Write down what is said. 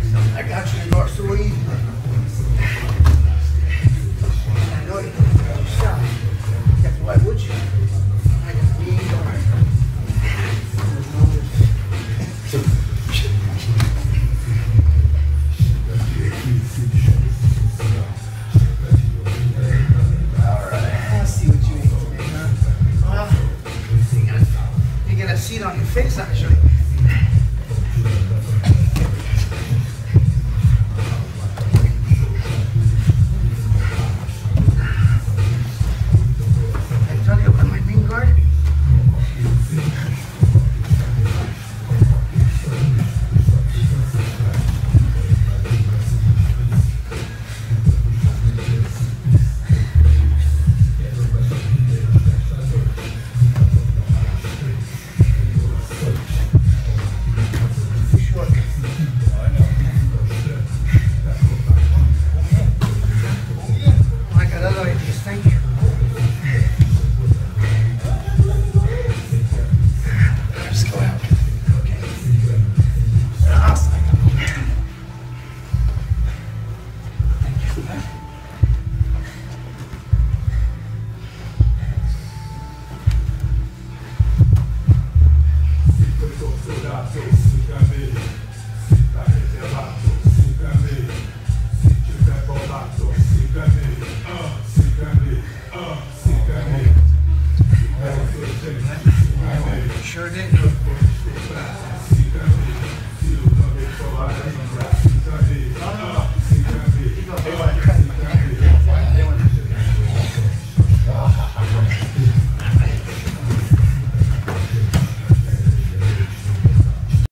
I got you, North so easy. I know you shot. Yeah, why would you? I got me guard. Alright, I see what you ate today, huh? Well, you got a seat on your face, actually. Sure did.